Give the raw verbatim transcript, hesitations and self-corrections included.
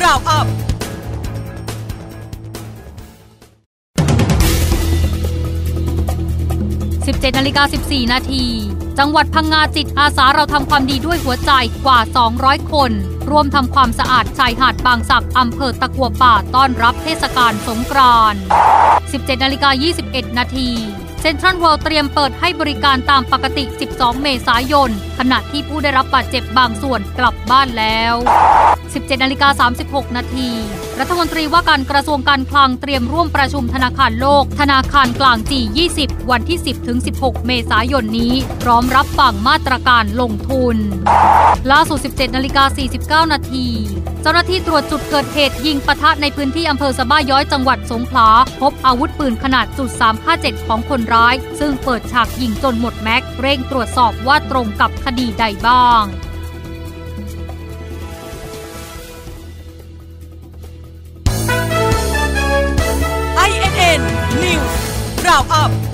Round Up สิบเจ็ดนาฬิกาสิบสี่นาทีจังหวัดพังงาจิตอาสาเราทำความดีด้วยหัวใจกว่าสองร้อยคนร่วมทำความสะอาดชายหาดบางสักอำเภอตะกั่วป่าต้อนรับเทศกาลสงกรานต์ สิบเจ็ดนาฬิกายี่สิบเอ็ดนาทีเซ็นทรัลเวิลด์เตรียมเปิดให้บริการตามปกติสิบสองเมษายนขณะที่ผู้ได้รับบาดเจ็บบางส่วนกลับบ้านแล้ว สิบเจ็ดนาฬิกาสามสิบหกนาทีรัฐมนตรีว่าการกระทรวงการคลังเตรียมร่วมประชุมธนาคารโลกธนาคารกลาง จี ยี่สิบ วันที่ สิบถึงสิบหก เมษายนนี้พร้อมรับฟังมาตรการลงทุนล่าสุด สิบเจ็ดนาฬิกาสี่สิบเก้านาทีเจ้าหน้าที่ตรวจจุดเกิดเหตุยิงปะทะในพื้นที่อำเภอสะบ้าย้อยจังหวัดสงขลาพบอาวุธปืนขนาดจุดสามห้าเจ็ดของคนร้ายซึ่งเปิดฉากยิงจนหมดแม็กซ์เร่งตรวจสอบว่าตรงกับคดีใดบ้างไอ เอ็น เอ็น News Round Up